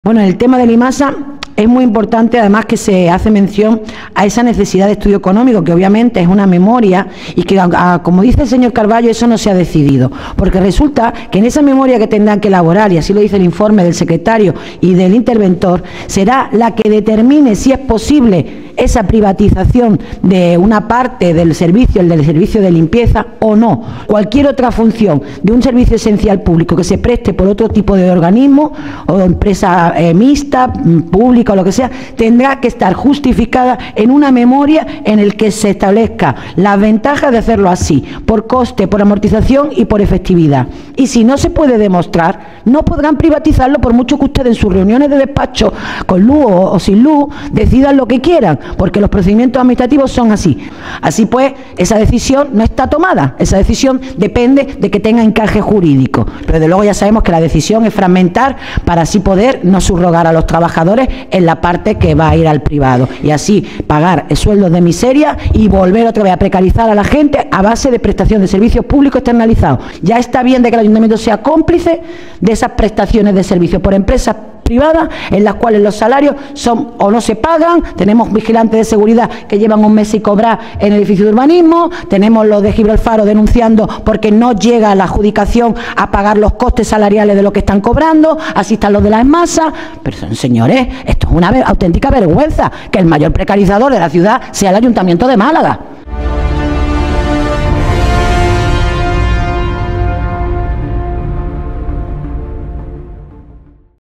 Bueno, el tema del IMASA es muy importante, además que se hace mención a esa necesidad de estudio económico, que obviamente es una memoria y que, como dice el señor Carballo, eso no se ha decidido, porque resulta que en esa memoria que tendrán que elaborar, y así lo dice el informe del secretario y del interventor, será la que determine si es posible esa privatización de una parte del servicio, el del servicio de limpieza, o no. Cualquier otra función de un servicio esencial público que se preste por otro tipo de organismo o empresa mixta, pública o lo que sea, tendrá que estar justificada en una memoria en el que se establezca las ventajas de hacerlo así, por coste, por amortización y por efectividad. Y si no se puede demostrar, no podrán privatizarlo, por mucho que ustedes en sus reuniones de despacho, con luz o sin luz, decidan lo que quieran, porque los procedimientos administrativos son así. Así pues, esa decisión no está tomada, esa decisión depende de que tenga encaje jurídico. Pero desde luego ya sabemos que la decisión es fragmentar para así poder no subrogar a los trabajadores en la parte que va a ir al privado y así pagar sueldos de miseria y volver otra vez a precarizar a la gente a base de prestación de servicios públicos externalizados. Ya está bien de que el ayuntamiento sea cómplice de esas prestaciones de servicios por empresas privadas en las cuales los salarios son o no se pagan. Tenemos vigilantes de seguridad que llevan un mes sin cobrar en el edificio de urbanismo, tenemos los de Gibralfaro denunciando porque no llega la adjudicación a pagar los costes salariales de lo que están cobrando, así están los de las masas. Pero señores, esto es una auténtica vergüenza que el mayor precarizador de la ciudad sea el Ayuntamiento de Málaga.